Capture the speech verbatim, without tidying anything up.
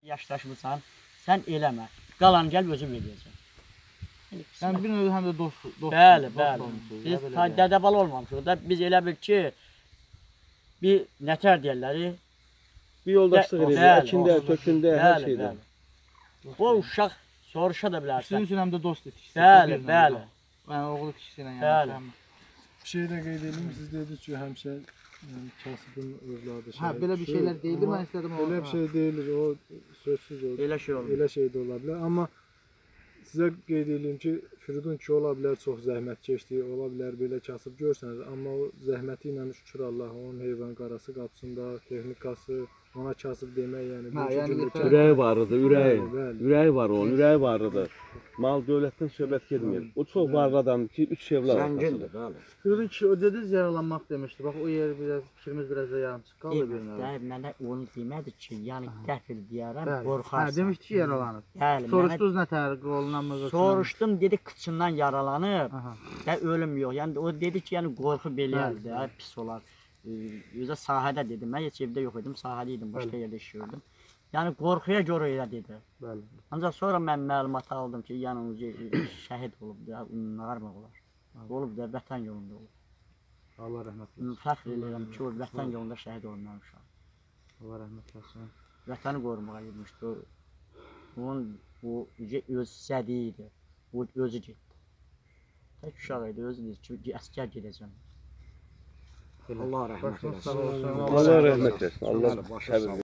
Yaşlaşmısan, sən eləmə. Qalan gəl özüm eləyəcəm. Yəni bir növ həm də dost, dost. Bəli, dost bəli. olmuşuz, Biz belə ta deyək. dədəbal olmamışıq da. Biz elə bil ki, bir nətər deyirlər, Bir yoldaşlıq Bəli, edir, əkində, tökündə, hər bəli, şeydə. bəli. O uşaq soruşa da Sizin bilərsən. üçün həm də dost etkisi. Bəli, bəli. Yəni oğlu kişisi ilə Bəli. yəni. Bir şey də qeyd edeyim, siz dediniz ki, həmişə yəni, kasıbın övladı Hə, belə bir şeylər deyilir, mən istədim o. Belə bir şey deyilir, o sözsüz o. Elə şey olmur. Elə şey də ola bilər, amma sizə qeyd edeyim ki, Firidun ki, ola bilər çox zəhmət keçdi, ola bilər belə kasıb görsəniz, amma o zəhməti ilə şükür Allah, onun heyvan qarası qapısında, texnikası, ona kasıb demək, yəni Hə, yəni yetər- Ürəyi vardı, ürəyi. Bəli, bəli. Ürəyi var onun, ürəyi vardı. Mal dövlətdən söhbət getmir. O çox varlı adamdır ki, üç evlər Zəngindir, bəli. Firidun kişi o dediniz yaralanmaq demişdi. Bax o yer biraz fikrimiz biraz da yarımçıq qaldı görünür. Deyib, mənə onu demədi ki, yəni qəfil deyərəm, Hə, qorxarsan. demişdi ki yaralanıb. Bəli, mənə Soruşdunuz nə tər qolundan mı? qıçından mı? soruşdum, dedi kıçından yaralanıb, Aha. və ölüm yox. Yəni o dedi ki, yəni qorxu beləyərdi, də, pis olar. Ee, Özə sahədə dedim, mən heç evdə yox idim, sahədə idim, başqa yerdə işləyirdim. Yəni qorxuya görə elə dedi. Bəli. Ancaq sonra mən məlumat aldım ki, yəni şəhid olub da, nağarmaq olar. Olub da vətən yolunda olub. Allah rəhmət eləsin. Fəxr edirəm ki, o vətən yolunda şəhid olmayan uşaq. Allah rəhmət eləsin. Vətəni qorumağa getmişdi. O, onun bu öz istədiyi idi. O özü getdi. Tək uşaq idi, özü dedi ki, əskər gedəcəm. Allah rəhmət Başınız eləsin. sağ olsun. Allah rəhmət etsin. Allah